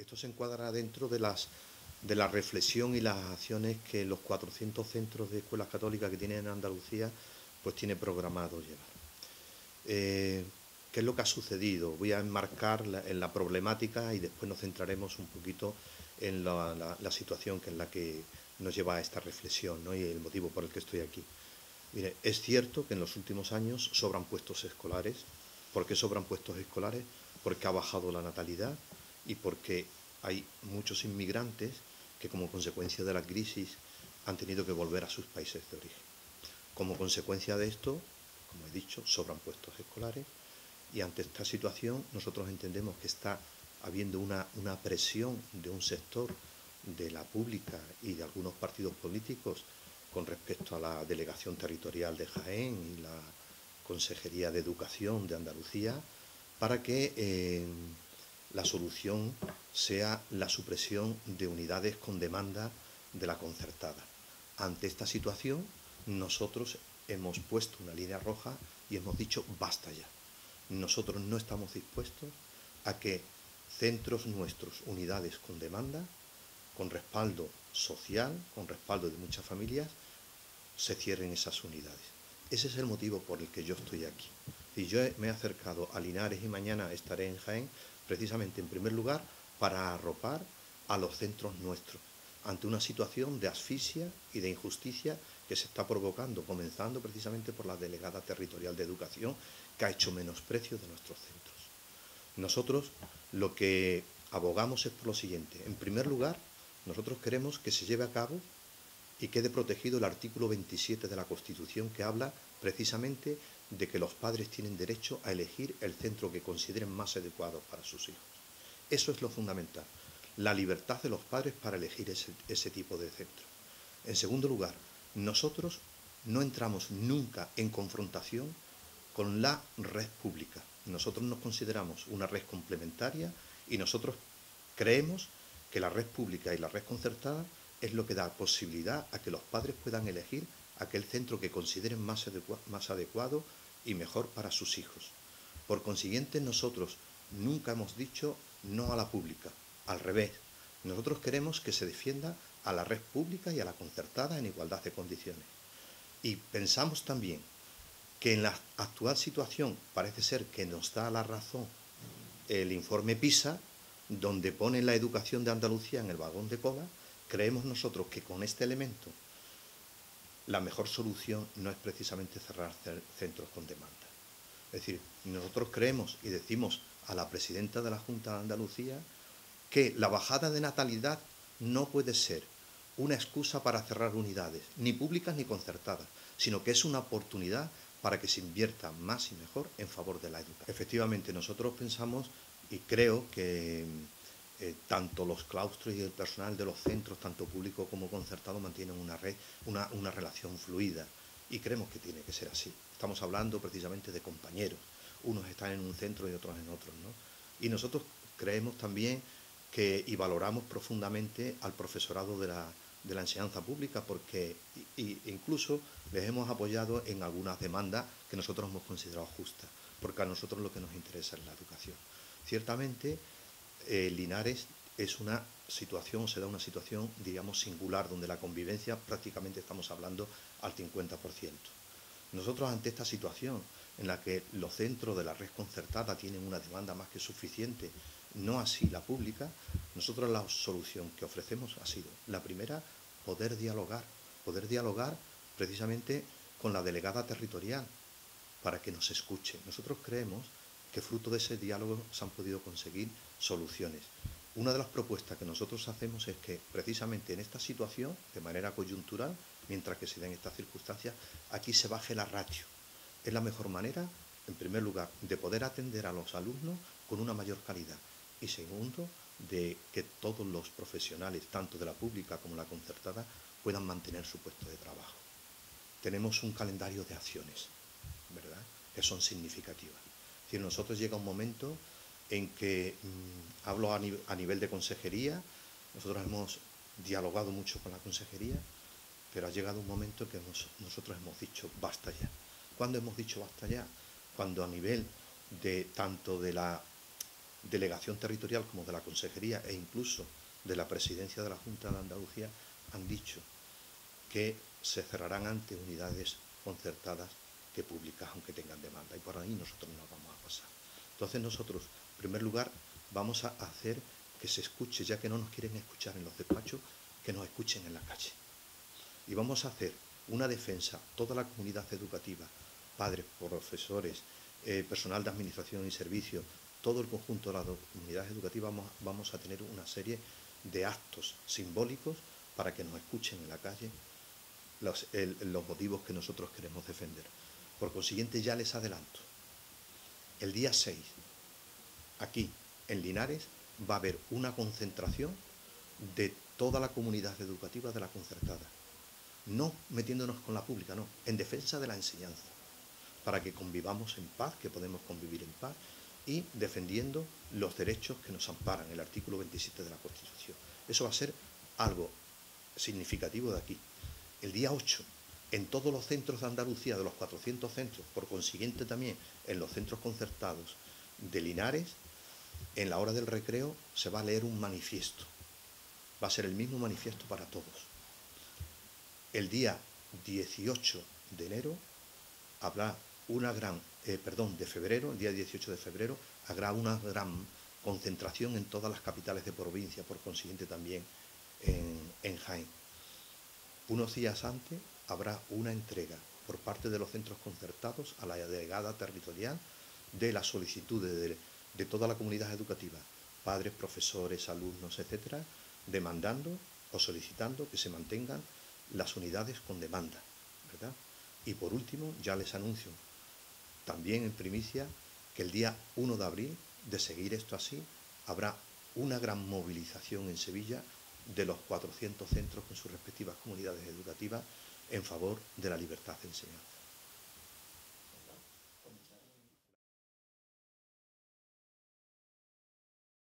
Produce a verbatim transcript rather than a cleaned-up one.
esto se encuadra dentro de las de la reflexión y las acciones que los cuatrocientos centros de escuelas católicas que tienen en Andalucía pues tiene programado llevar. Eh, ¿Qué es lo que ha sucedido? Voy a enmarcar la, en la problemática y después nos centraremos un poquito en la, la, la situación que es la que nos lleva a esta reflexión, ¿no? Y el motivo por el que estoy aquí. Mire, es cierto que en los últimos años sobran puestos escolares. ¿Por qué sobran puestos escolares? Porque ha bajado la natalidad y porque hay muchos inmigrantes que como consecuencia de la crisis han tenido que volver a sus países de origen. Como consecuencia de esto, como he dicho, sobran puestos escolares y ante esta situación nosotros entendemos que está habiendo una, una presión de un sector de la pública y de algunos partidos políticos con respecto a la delegación territorial de Jaén y la Consejería de Educación de Andalucía para que eh, la solución sea la supresión de unidades con demanda de la concertada. Ante esta situación, nosotros hemos puesto una línea roja y hemos dicho basta ya. Nosotros no estamos dispuestos a que centros nuestros, unidades con demanda, con respaldo social, con respaldo de muchas familias, se cierren esas unidades. Ese es el motivo por el que yo estoy aquí. Y yo me he acercado a Linares y mañana estaré en Jaén, precisamente en primer lugar para arropar a los centros nuestros, ante una situación de asfixia y de injusticia que se está provocando, comenzando precisamente por la delegada territorial de educación, que ha hecho menosprecio de nuestros centros. Nosotros lo que abogamos es por lo siguiente. En primer lugar, nosotros queremos que se lleve a cabo y quede protegido el artículo veintisiete de la Constitución, que habla precisamente de que los padres tienen derecho a elegir el centro que consideren más adecuado para sus hijos. Eso es lo fundamental, la libertad de los padres para elegir ese, ese tipo de centro. En segundo lugar, nosotros no entramos nunca en confrontación con la red pública. Nosotros nos consideramos una red complementaria y nosotros creemos que la red pública y la red concertada es lo que da posibilidad a que los padres puedan elegir aquel centro que consideren más, adecua más adecuado y mejor para sus hijos. Por consiguiente, nosotros nunca hemos dicho no a la pública, al revés. Nosotros queremos que se defienda a la red pública y a la concertada en igualdad de condiciones. Y pensamos también que en la actual situación parece ser que nos da la razón el informe PISA, donde pone la educación de Andalucía en el vagón de cola. Creemos nosotros que con este elemento la mejor solución no es precisamente cerrar centros con demanda. Es decir, nosotros creemos y decimos a la presidenta de la Junta de Andalucía que la bajada de natalidad no puede ser una excusa para cerrar unidades, ni públicas ni concertadas, sino que es una oportunidad para que se invierta más y mejor en favor de la educación. Efectivamente, nosotros pensamos y creo que eh, tanto los claustros y el personal de los centros, tanto público como concertado, mantienen una, red, una, una relación fluida y creemos que tiene que ser así. Estamos hablando precisamente de compañeros, unos están en un centro y otros en otros, ¿no? Y nosotros creemos también que, y valoramos profundamente al profesorado de la, de la enseñanza pública, porque y, y incluso les hemos apoyado en algunas demandas que nosotros hemos considerado justas, porque a nosotros lo que nos interesa es la educación. Ciertamente, eh, Linares es una situación, se da una situación, digamos, singular, donde la convivencia prácticamente estamos hablando al cincuenta por ciento. Nosotros, ante esta situación en la que los centros de la red concertada tienen una demanda más que suficiente, no así la pública, nosotros la solución que ofrecemos ha sido, la primera, poder dialogar, poder dialogar precisamente con la delegada territorial para que nos escuche. Nosotros creemos que fruto de ese diálogo se han podido conseguir soluciones. Una de las propuestas que nosotros hacemos es que precisamente en esta situación, de manera coyuntural, mientras que se den estas circunstancias, aquí se baje la ratio. Es la mejor manera, en primer lugar, de poder atender a los alumnos con una mayor calidad. Y segundo, de que todos los profesionales, tanto de la pública como la concertada, puedan mantener su puesto de trabajo. Tenemos un calendario de acciones, ¿verdad?, que son significativas. Es decir, nosotros llega un momento en que, mmm, hablo a, ni a nivel de consejería, nosotros hemos dialogado mucho con la consejería, pero ha llegado un momento que hemos, nosotros hemos dicho basta ya. ¿Cuándo hemos dicho basta ya? Cuando a nivel de tanto de la delegación territorial como de la Consejería e incluso de la Presidencia de la Junta de Andalucía han dicho que se cerrarán antes unidades concertadas que públicas, aunque tengan demanda, y por ahí nosotros nos vamos a pasar. Entonces nosotros, en primer lugar, vamos a hacer que se escuche, ya que no nos quieren escuchar en los despachos, que nos escuchen en la calle. Y vamos a hacer una defensa, toda la comunidad educativa, padres, profesores, eh, personal de administración y servicios, todo el conjunto de las comunidades educativas, vamos, vamos a tener una serie de actos simbólicos para que nos escuchen en la calle los, el, los motivos que nosotros queremos defender. Por consiguiente, ya les adelanto, el día seis, aquí en Linares, va a haber una concentración de toda la comunidad educativa de la concertada. No metiéndonos con la pública, no, en defensa de la enseñanza, para que convivamos en paz, que podemos convivir en paz, y defendiendo los derechos que nos amparan, el artículo veintisiete de la Constitución. Eso va a ser algo significativo de aquí. El día ocho, en todos los centros de Andalucía, de los cuatrocientos centros, por consiguiente también en los centros concertados de Linares, en la hora del recreo se va a leer un manifiesto. Va a ser el mismo manifiesto para todos. El día dieciocho de enero habrá una gran, eh, perdón, de febrero, el día dieciocho de febrero, habrá una gran concentración en todas las capitales de provincia, por consiguiente también en, en Jaén. Unos días antes habrá una entrega por parte de los centros concertados a la delegada territorial de las solicitudes de, de toda la comunidad educativa, padres, profesores, alumnos, etcétera, demandando o solicitando que se mantengan las unidades con demanda, ¿verdad? Y por último, ya les anuncio también en primicia que el día uno de abril, de seguir esto así, habrá una gran movilización en Sevilla de los cuatrocientos centros con sus respectivas comunidades educativas en favor de la libertad de enseñanza.